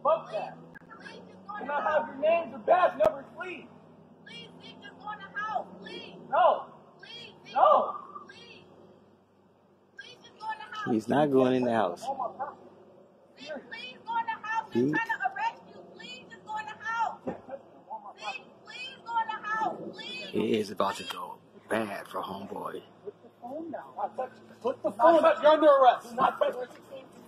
Fuck that. Can I have your names or badge numbers, please? Please, leave just go in the house, please. No. Please, no. Please. Please just go in the house. He's not going in the house. Please go in the house. They're trying to arrest you. Please just go in the house. Please go in the house. Please. It is about to go bad for homeboy. Put the phone down. Put the phone down. You're under arrest. Not touch it.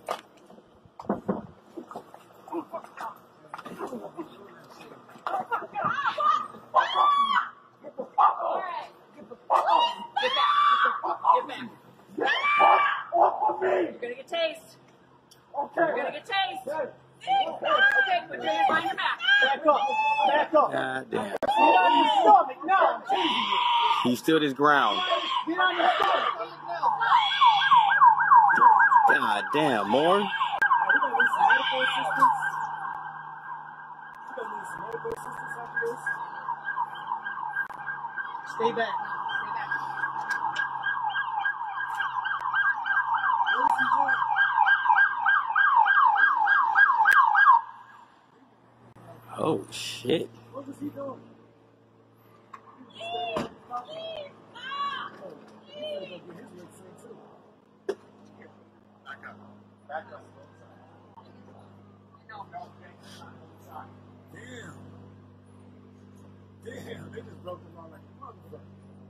You're gonna get tased. You're gonna get tased. Okay, put your hands behind your back. Back up. Back up. God damn. Get on your stomach now. I'm chasing you. He stood his ground. Get on your stomach. God damn, more? We're gonna need some medical assistance. We're gonna need some medical assistance after this. Stay back. What is he doing? Oh, shit. What was he doing? Back up. Damn, they just broke them all like a motherfucker.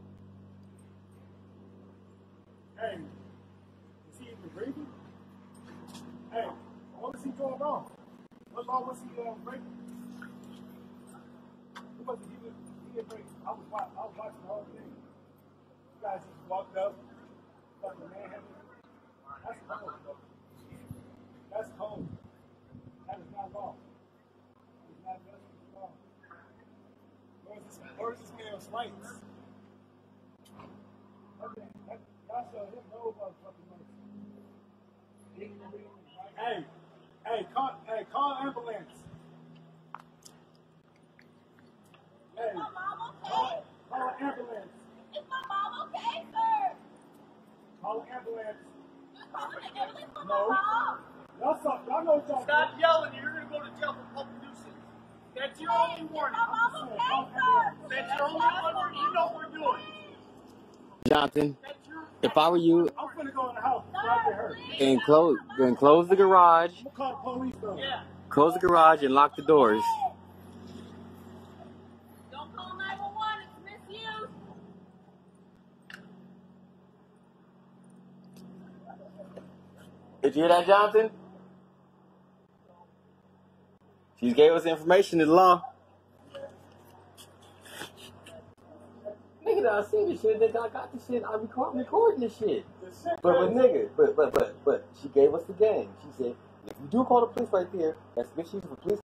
Hey, is he even breathing? Hey, what was he doing wrong? What law was he breaking? He didn't break. I was watching the whole thing. You guys just walked up, fucking manhandled. That's cold, bro. That's cold. That is not law. That is not justice law. Where's this man's rights? Okay, y'all show him no motherfucking mercy. Call ambulance. Hey, Is my mom okay? call ambulance. Is my mom okay, sir? Call ambulance. You're calling the ambulance for my No. mom? Y'all know what y'all Stop yelling, you're going to go to jail for public nuisance. That's your only warning. Is my mom okay, sir? That's your only warning. You know what we're doing. Jonathan, if I were you, I'm finna go in the house before I get hurt. and close the garage, I'm gonna call the police though. Yeah. close the garage and lock the doors. Don't call 911. It's misuse. Did you hear that, Jonathan? She gave us information in the law. Nigga, I seen this shit. Nigga, I got this shit. I'm recording this shit. But nigga, but she gave us the game. She said, if you do call the police right there, that's misuse for police.